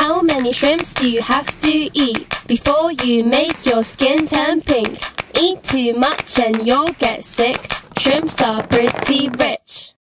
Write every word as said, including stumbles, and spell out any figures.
How many shrimps do you have to eat before you make your skin turn pink? Eat too much and you'll get sick. Shrimps are pretty rich.